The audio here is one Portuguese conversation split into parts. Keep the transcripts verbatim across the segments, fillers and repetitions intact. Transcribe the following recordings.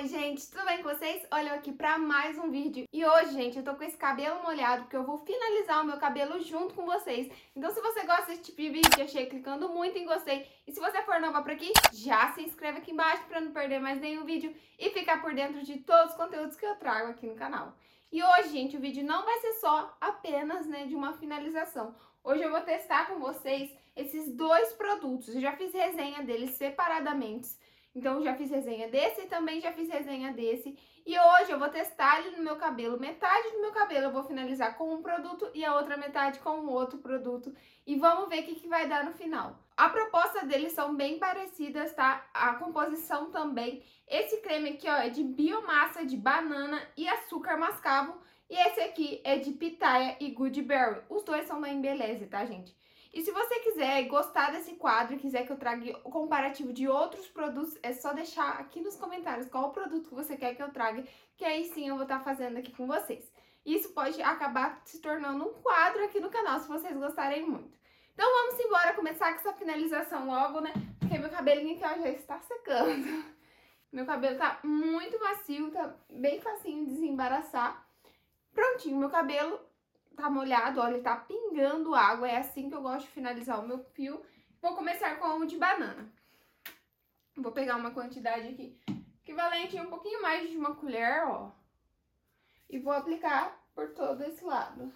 gente, tudo bem com vocês? Olha eu aqui pra mais um vídeo. E hoje, gente, eu tô com esse cabelo molhado porque eu vou finalizar o meu cabelo junto com vocês. Então se você gosta desse tipo de vídeo, já chega clicando muito em gostei. E se você for nova por aqui, já se inscreve aqui embaixo pra não perder mais nenhum vídeo e ficar por dentro de todos os conteúdos que eu trago aqui no canal. E hoje, gente, o vídeo não vai ser só apenas, né, de uma finalização. Hoje eu vou testar com vocês esses dois produtos. Eu já fiz resenha deles separadamente. Então, já fiz resenha desse e também já fiz resenha desse. E hoje eu vou testar ele no meu cabelo. Metade do meu cabelo eu vou finalizar com um produto e a outra metade com um outro produto. E vamos ver o que, que vai dar no final. A proposta deles são bem parecidas, tá? A composição também. Esse creme aqui, ó, é de biomassa de banana e açúcar mascavo. E esse aqui é de pitaia e goodberry. Os dois são da Embeleze, tá, gente? E se você quiser gostar desse quadro e quiser que eu traga o comparativo de outros produtos, é só deixar aqui nos comentários qual o produto que você quer que eu traga, que aí sim eu vou estar fazendo aqui com vocês. Isso pode acabar se tornando um quadro aqui no canal, se vocês gostarem muito. Então vamos embora começar com essa finalização logo, né? Porque meu cabelinho aqui ó, já está secando. Meu cabelo tá muito macio, tá bem facinho de desembaraçar. Prontinho, meu cabelo tá molhado, olha, ele tá pingando água, é assim que eu gosto de finalizar o meu fio. Vou começar com o de banana. Vou pegar uma quantidade aqui equivalente a um pouquinho mais de uma colher, ó. E vou aplicar por todo esse lado.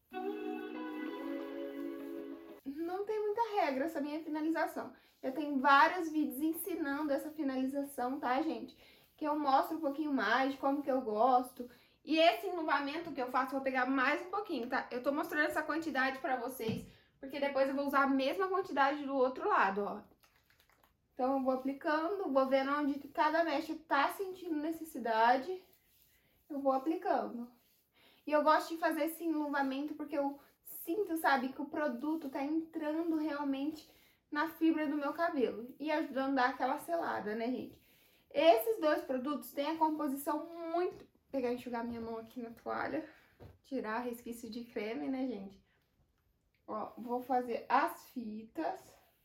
Não tem muita regra essa minha finalização. Já tem vários vídeos ensinando essa finalização, tá, gente? Que eu mostro um pouquinho mais de como que eu gosto. E esse enluvamento que eu faço, eu vou pegar mais um pouquinho, tá? Eu tô mostrando essa quantidade pra vocês, porque depois eu vou usar a mesma quantidade do outro lado, ó. Então, eu vou aplicando, vou vendo onde cada mecha tá sentindo necessidade. Eu vou aplicando. E eu gosto de fazer esse enluvamento porque eu sinto, sabe, que o produto tá entrando realmente na fibra do meu cabelo. E ajudando a dar aquela selada, né, gente? Esses dois produtos têm a composição muito... Vou pegar e enxugar minha mão aqui na toalha. Tirar resquício de creme, né, gente? Ó, vou fazer as fitas.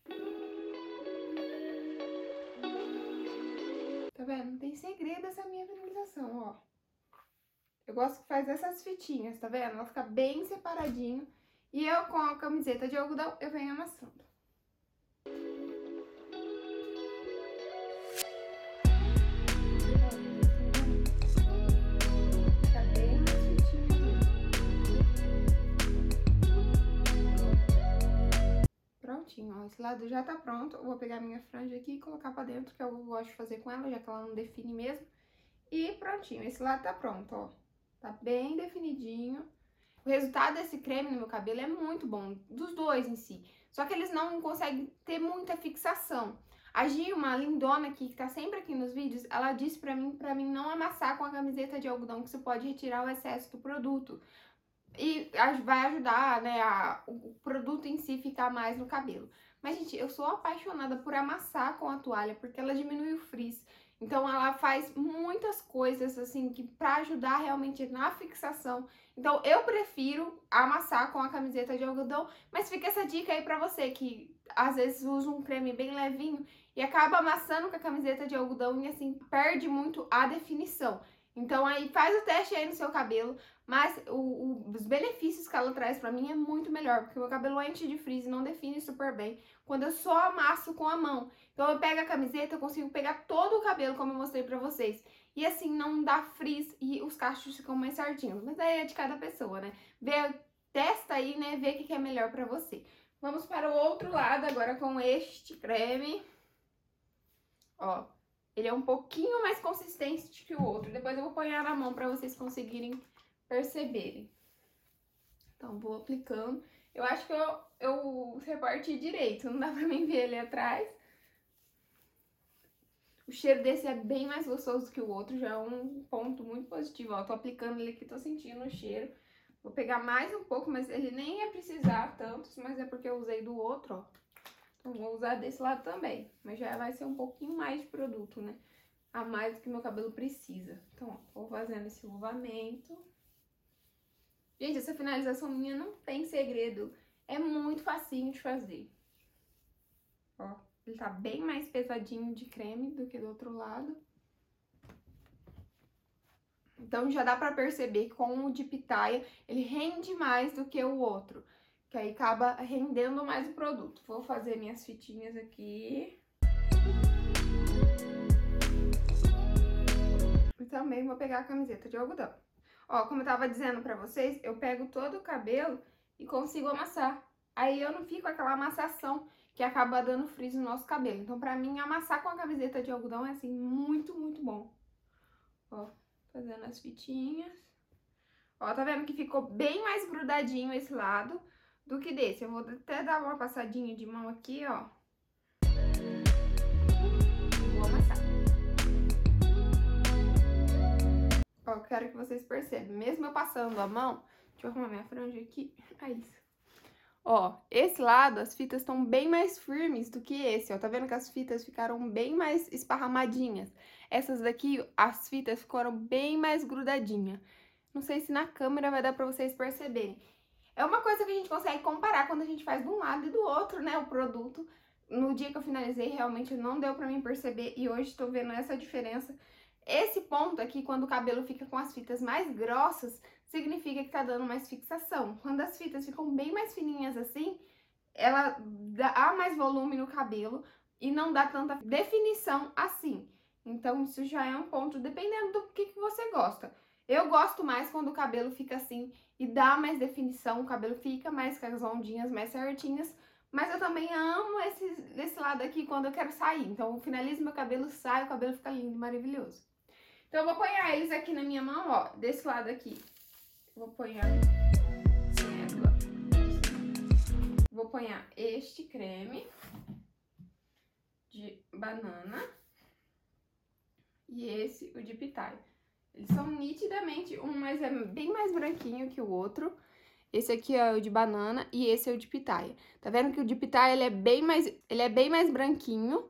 Tá vendo? Não tem segredo essa minha finalização, ó. Eu gosto que faz essas fitinhas, tá vendo? Ela fica bem separadinho. E eu, com a camiseta de algodão, eu venho amassando. Prontinho, ó, esse lado já tá pronto. Eu vou pegar minha franja aqui e colocar pra dentro, que eu gosto de fazer com ela, já que ela não define mesmo. E prontinho, esse lado tá pronto, ó. Tá bem definidinho. O resultado desse creme no meu cabelo é muito bom, dos dois em si. Só que eles não conseguem ter muita fixação. A Gi, uma lindona aqui, que tá sempre aqui nos vídeos, ela disse pra mim, pra mim não amassar com a camiseta de algodão, que você pode retirar o excesso do produto. E vai ajudar, né, a, o produto em si ficar mais no cabelo. Mas, gente, eu sou apaixonada por amassar com a toalha, porque ela diminui o frizz. Então, ela faz muitas coisas, assim, que pra ajudar realmente na fixação. Então, eu prefiro amassar com a camiseta de algodão, mas fica essa dica aí pra você, que às vezes usa um creme bem levinho e acaba amassando com a camiseta de algodão e, assim, perde muito a definição. Então, aí faz o teste aí no seu cabelo, mas o, o, os benefícios que ela traz pra mim é muito melhor, porque o meu cabelo enche de frizz e não define super bem quando eu só amasso com a mão. Então, eu pego a camiseta, eu consigo pegar todo o cabelo, como eu mostrei pra vocês. E assim, não dá frizz e os cachos ficam mais certinhos. Mas aí é de cada pessoa, né? Vê, testa aí, né? Vê o que é melhor pra você. Vamos para o outro lado agora com este creme. Ó. Ele é um pouquinho mais consistente que o outro. Depois eu vou pôr na mão pra vocês conseguirem perceberem. Então, vou aplicando. Eu acho que eu, eu reparti direito. Não dá pra mim ver ele atrás. O cheiro desse é bem mais gostoso que o outro. Já é um ponto muito positivo. Ó, tô aplicando ele aqui, tô sentindo o cheiro. Vou pegar mais um pouco, mas ele nem ia precisar tantos. Mas é porque eu usei do outro, ó. Então, vou usar desse lado também, mas já vai ser um pouquinho mais de produto, né? A mais do que meu cabelo precisa. Então, ó, vou fazendo esse enluvamento. Gente, essa finalização minha não tem segredo. É muito facinho de fazer. Ó, ele tá bem mais pesadinho de creme do que do outro lado. Então já dá pra perceber que com o de pitaia ele rende mais do que o outro, que aí acaba rendendo mais o produto. Vou fazer minhas fitinhas aqui. E também vou pegar a camiseta de algodão. Ó, como eu tava dizendo pra vocês, eu pego todo o cabelo e consigo amassar. Aí eu não fico aquela amassação que acaba dando frizz no nosso cabelo. Então, pra mim, amassar com a camiseta de algodão é, assim, muito, muito bom. Ó, fazendo as fitinhas. Ó, tá vendo que ficou bem mais grudadinho esse lado do que desse. Eu vou até dar uma passadinha de mão aqui, ó. Vou amassar. Ó, eu quero que vocês percebam. Mesmo eu passando a mão... Deixa eu arrumar minha franja aqui. É isso. Ó, esse lado, as fitas estão bem mais firmes do que esse, ó. Tá vendo que as fitas ficaram bem mais esparramadinhas? Essas daqui, as fitas ficaram bem mais grudadinhas. Não sei se na câmera vai dar pra vocês perceberem. É uma coisa que a gente consegue comparar quando a gente faz de um lado e do outro, né, o produto. No dia que eu finalizei, realmente não deu pra mim perceber e hoje tô vendo essa diferença. Esse ponto aqui, quando o cabelo fica com as fitas mais grossas, significa que tá dando mais fixação. Quando as fitas ficam bem mais fininhas assim, ela dá mais volume no cabelo e não dá tanta definição assim. Então, isso já é um ponto, dependendo do que, que você gosta. Eu gosto mais quando o cabelo fica assim e dá mais definição, o cabelo fica mais com as ondinhas mais certinhas. Mas eu também amo esse, esse lado aqui quando eu quero sair. Então, eu finalizo meu cabelo, saio, o cabelo fica lindo, maravilhoso. Então, eu vou apanhar eles aqui na minha mão, ó, desse lado aqui. Vou apanhar... Vou apanhar este creme de banana e esse, o de pitaia. Eles são nitidamente, um mais, é bem mais branquinho que o outro. Esse aqui é o de banana e esse é o de pitaia. Tá vendo que o de pitaia, ele é bem mais, ele é bem mais branquinho.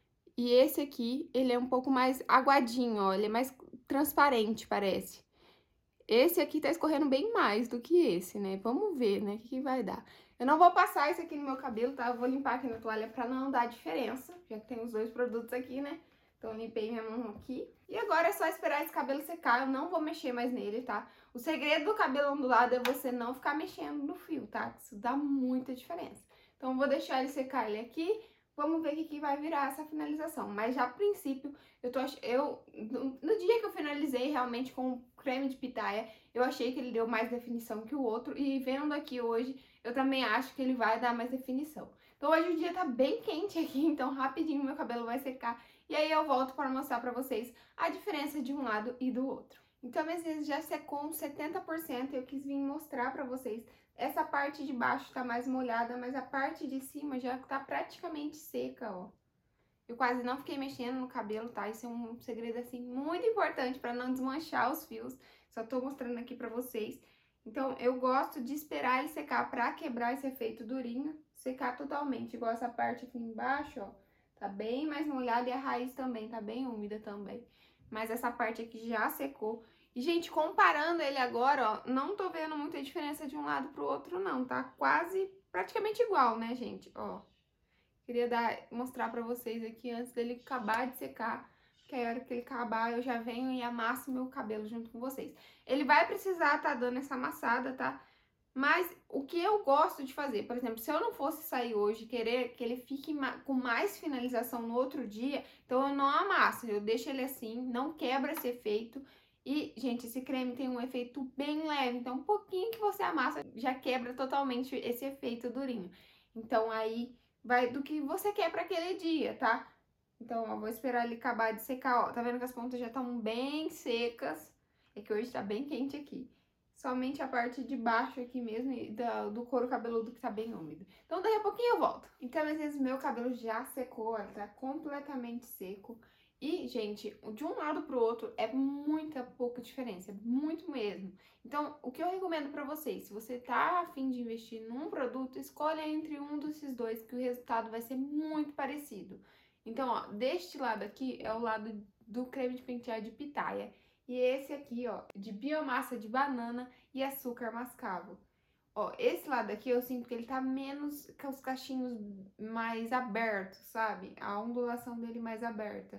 E esse aqui, ele é um pouco mais aguadinho, ó. Ele é mais transparente, parece. Esse aqui tá escorrendo bem mais do que esse, né? Vamos ver, né? O que, que vai dar. Eu não vou passar esse aqui no meu cabelo, tá? Eu vou limpar aqui na toalha pra não dar diferença. Já que tem os dois produtos aqui, né? Então, eu limpei minha mão aqui. E agora é só esperar esse cabelo secar. Eu não vou mexer mais nele, tá? O segredo do cabelo ondulado é você não ficar mexendo no fio, tá? Isso dá muita diferença. Então, eu vou deixar ele secar ele aqui. Vamos ver o que, que vai virar essa finalização. Mas já a princípio, eu tô eu no, no dia que eu finalizei realmente com o creme de pitaia, eu achei que ele deu mais definição que o outro. E vendo aqui hoje, eu também acho que ele vai dar mais definição. Então hoje o dia tá bem quente aqui, então rapidinho meu cabelo vai secar. E aí eu volto para mostrar pra vocês a diferença de um lado e do outro. Então, às vezes já secou uns setenta por cento, eu quis vir mostrar pra vocês. Essa parte de baixo tá mais molhada, mas a parte de cima já tá praticamente seca, ó. Eu quase não fiquei mexendo no cabelo, tá? Isso é um segredo, assim, muito importante pra não desmanchar os fios. Só tô mostrando aqui pra vocês. Então, eu gosto de esperar ele secar pra quebrar esse efeito durinho. Secar totalmente, igual essa parte aqui embaixo, ó. Tá bem mais molhada e a raiz também tá bem úmida também. Mas essa parte aqui já secou. E, gente, comparando ele agora, ó, não tô vendo muita diferença de um lado pro outro, não. Tá quase, praticamente igual, né, gente? Ó, queria dar, mostrar pra vocês aqui antes dele acabar de secar. Que aí, a hora que ele acabar, eu já venho e amasso meu cabelo junto com vocês. Ele vai precisar tá dando essa amassada, tá? Mas o que eu gosto de fazer, por exemplo, se eu não fosse sair hoje e querer que ele fique com mais finalização no outro dia, então eu não amasso, eu deixo ele assim, não quebra esse efeito. E, gente, esse creme tem um efeito bem leve, então um pouquinho que você amassa já quebra totalmente esse efeito durinho. Então aí vai do que você quer pra aquele dia, tá? Então, ó, vou esperar ele acabar de secar, ó. Tá vendo que as pontas já estão bem secas? É que hoje tá bem quente aqui. Somente a parte de baixo aqui mesmo e da, do couro cabeludo que tá bem úmido. Então, daqui a pouquinho eu volto. Então, às vezes, meu cabelo já secou, ó, tá completamente seco. E, gente, de um lado pro outro é muita pouca diferença, muito mesmo. Então, o que eu recomendo pra vocês, se você tá a fim de investir num produto, escolha entre um desses dois, que o resultado vai ser muito parecido. Então, ó, deste lado aqui é o lado do creme de pentear de pitaia. E esse aqui, ó, de biomassa de banana e açúcar mascavo. Ó, esse lado aqui eu sinto que ele tá menos, com os cachinhos mais abertos, sabe? A ondulação dele mais aberta.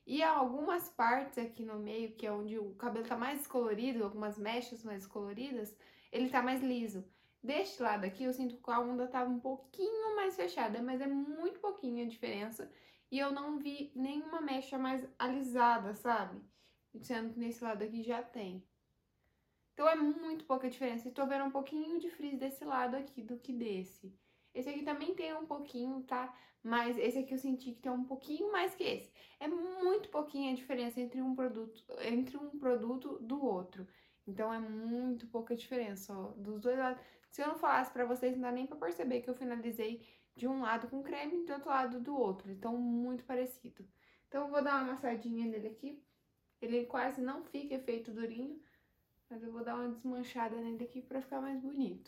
E algumas partes aqui no meio, que é onde o cabelo tá mais descolorido, algumas mechas mais descoloridas, ele tá mais liso. Deste lado aqui, eu sinto que a onda tá um pouquinho mais fechada, mas é muito pouquinho a diferença. E eu não vi nenhuma mecha mais alisada, sabe? Sendo que nesse lado aqui já tem. Então é muito pouca diferença. E tô vendo um pouquinho de frizz desse lado aqui do que desse. Esse aqui também tem um pouquinho, tá? Mas esse aqui eu senti que tem um pouquinho mais que esse. É muito pouquinha a diferença entre um produto, entre um produto do outro. Então é muito pouca diferença, ó, dos dois lados. Se eu não falasse pra vocês, não dá nem pra perceber que eu finalizei de um lado com creme e do outro lado do outro. Então, muito parecido. Então, eu vou dar uma amassadinha nele aqui. Ele quase não fica efeito durinho, mas eu vou dar uma desmanchada nele aqui pra ficar mais bonito.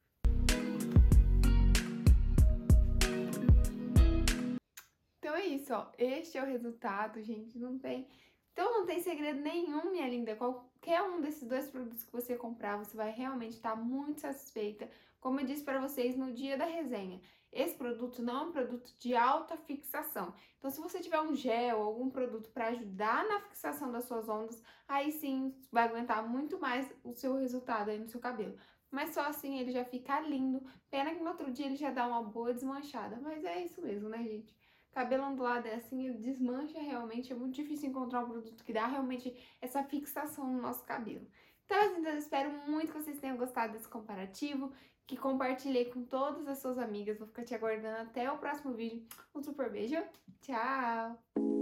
Então é isso, ó. Este é o resultado, gente. Não tem... Então não tem segredo nenhum, minha linda. Qualquer um desses dois produtos que você comprar, você vai realmente estar muito satisfeita. Como eu disse pra vocês no dia da resenha, esse produto não é um produto de alta fixação. Então se você tiver um gel ou algum produto para ajudar na fixação das suas ondas, aí sim vai aguentar muito mais o seu resultado aí no seu cabelo. Mas só assim ele já fica lindo. Pena que no outro dia ele já dá uma boa desmanchada. Mas é isso mesmo, né, gente? Cabelo ondulado é assim, ele desmancha realmente, é muito difícil encontrar um produto que dá realmente essa fixação no nosso cabelo. Então, assim, eu espero muito que vocês tenham gostado desse comparativo, que compartilhei com todas as suas amigas. Vou ficar te aguardando até o próximo vídeo. Um super beijo, tchau!